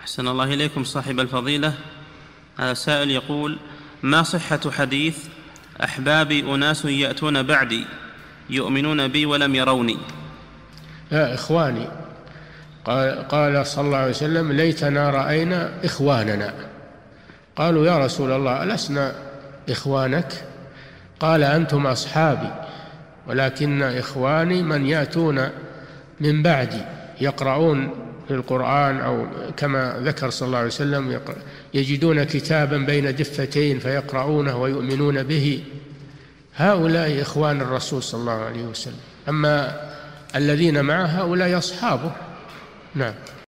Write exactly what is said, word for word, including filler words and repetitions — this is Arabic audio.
أحسن الله إليكم صاحب الفضيلة. هذا سائل يقول: ما صحة حديث أحبابي أناس يأتون بعدي يؤمنون بي ولم يروني؟ لا، إخواني. قال, قال صلى الله عليه وسلم: ليتنا رأينا إخواننا. قالوا: يا رسول الله ألسنا إخوانك؟ قال: أنتم أصحابي، ولكن إخواني من يأتون من بعدي يقرؤون في القرآن، أو كما ذكر صلى الله عليه وسلم يجدون كتابا بين دفتين فيقرؤونه ويؤمنون به. هؤلاء إخوان الرسول صلى الله عليه وسلم. أما الذين معه هؤلاء أصحابه. نعم.